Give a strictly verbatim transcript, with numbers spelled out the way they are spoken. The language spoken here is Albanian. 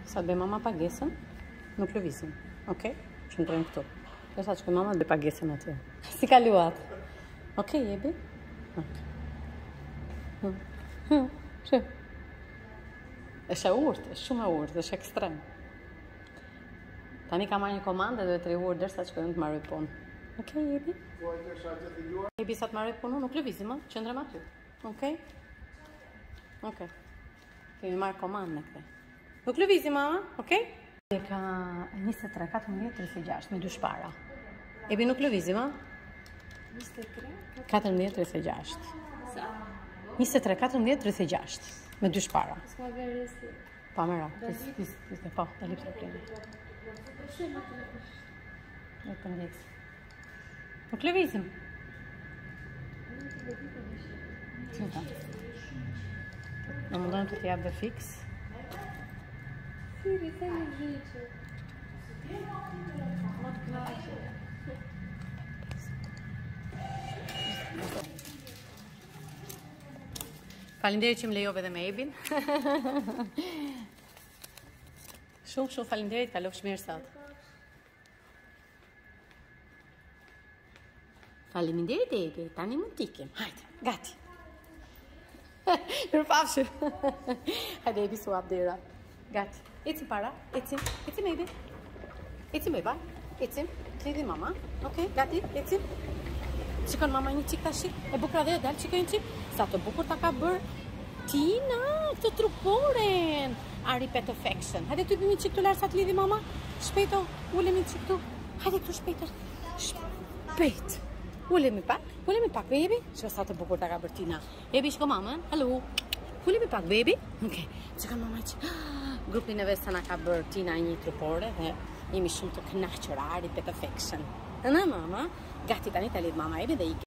Sa të bëj mama pagesën, nuk lëvizim. Okej? Qëndrojmë këtu. Derisa që mama të bëj pagesën atje. Si kaluat? Okej, jebi? Okej. Hm. Hm. Shë. Është e urtë, është shumë e urtë, është ekstrem. Tani ka marrë një komandë dhe të rihur derisa që kënë të marrë punë. Okej, jebi? Jebi sa të marrë punë, nuk lëvizim, a? Qëndrëm aty. Okej? Okej. Kemi marrë komandë në këte. Nuk lëvizim, mama, okej? E ka njëzet e tre, katërmbëdhjetë, tridhjetë e gjashtë, me dy shpara. Ebi nuk lëvizim, a? njëzet e tre, katërmbëdhjetë, tridhjetë e gjashtë. sa? njëzet e tre, katërmbëdhjetë, tridhjetë e gjashtë, me dy shpara. S'ma verësi. Pa mëra, pis, pis, pis, po, e lipë të plinë. Pse më të lëvish? E të ndjekës. Nuk lëvizim. Nuk të lëvi për një shumë. Që ta? Në mundojnë të t'jabë dhe fix. Siri, se një gjyqë. Më të knaqë. Falinderit që më lejove dhe me Ebin. Shumë, shumë falinderit, kalofsh mirë sot. Faleminderit Ebi, tani mund t'ikim. Hajde, gati. Mirë pafshim. Hajde Ebi, su abdera. Gati. Ecim para, ecim, ecim Ebi. Ecim Eba, ecim. T'lidhi mama, okej, gati, ecim. Qikon mama një qik tashi, e bukra dhe e dalë, qikon një qik. Sa të bukur ta ka bërë Tina, këtë truporen. Ari pet affection. Hajde të bëjmë një qik të larë sa të lidhi mama. Shpejto, ulemi qik tu. Hajde këtu shpejtër. Shpejt. Ulemi pak, ulemi pak, baby. Që sa të bukur ta ka bërë Tina. Ebi, shko mamën, hello. Ulemi pak, baby. Okej, qikon mama qik. Grupin e vesë na ka bërë Tina një trupore dhe jemi shumë të kënaqur, Ari pet affection. Në mama, gati tani të lidh mama Ebi dhe i